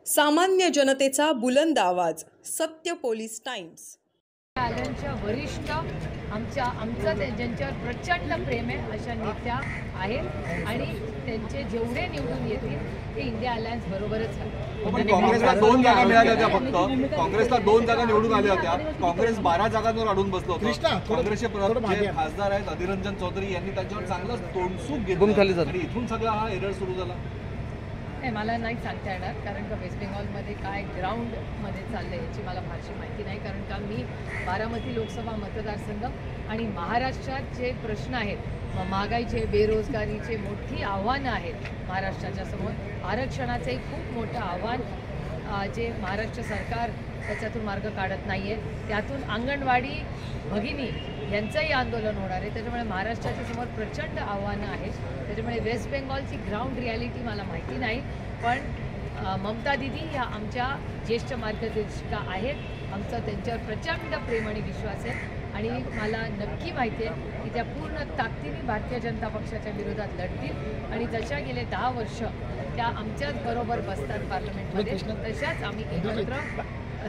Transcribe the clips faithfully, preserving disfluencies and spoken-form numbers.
सामान्य जनतेचा बुलंद आवाज. सत्य पोलीस टाइम्स. आल्यांच्या वरिष्ठ आमच्या आमचं ज्यांच्यावर प्रचंड प्रेम आहे अशा नेत्या आहेत आणि त्यांचे जेवढे निवडून येतील ते इंडिया अलायन्स बरोबरच आहे. पण काँग्रेसला दोन जागा मिळाल्या होत्या, फक्त काँग्रेसला दोन जागा निवडून आल्या होत्या. काँग्रेस बारा जागांवर अडून बसलो होतो. काँग्रेसचे जे खासदार आहेत अधीररंजन चौधरी यांनी त्यांच्यावर चांगलं तोंडसूक घेतलं आणि इथून सगळा हा एरर सुरू झाला. नाही, मला नाही सांगता येणार, कारण का वेस्ट बेंगॉलमध्ये काय ग्राउंडमध्ये चाललं आहे याची मला फारशी माहिती नाही. कारण का मी बारामती लोकसभा मतदारसंघ आणि महाराष्ट्रात जे प्रश्न आहेत, महागाईचे, बेरोजगारीचे मोठी आव्हानं आहेत महाराष्ट्राच्या समोर. आरक्षणाचं एक खूप मोठं आव्हान जे महाराष्ट्र सरकार त्याच्यातून मार्ग काढत नाही आहे. त्यातून अंगणवाडी भगिनी यांचंही आंदोलन होणार आहे. त्याच्यामुळे महाराष्ट्राच्या समोर प्रचंड आव्हानं आहेत. त्याच्यामुळे वेस्ट बेंगॉलची ग्राउंड रियालिटी मला माहिती नाही, पण ममता दिदी ह्या आमच्या ज्येष्ठ मार्गदर्शिका आहेत. आमचा त्यांच्यावर प्रचंड प्रेम आणि विश्वास आहे आणि मला नक्की माहिती आहे की त्या पूर्ण ताकदीने भारतीय जनता पक्षाच्या विरोधात लढतील आणि जशा गेले दहा वर्ष त्या आमच्याच बरोबर बसतात पार्लमेंटमध्ये, तशाच आम्ही एकत्र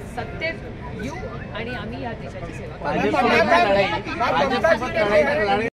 सत्तेत येऊ आणि आम्ही या देशाची सेवा करू.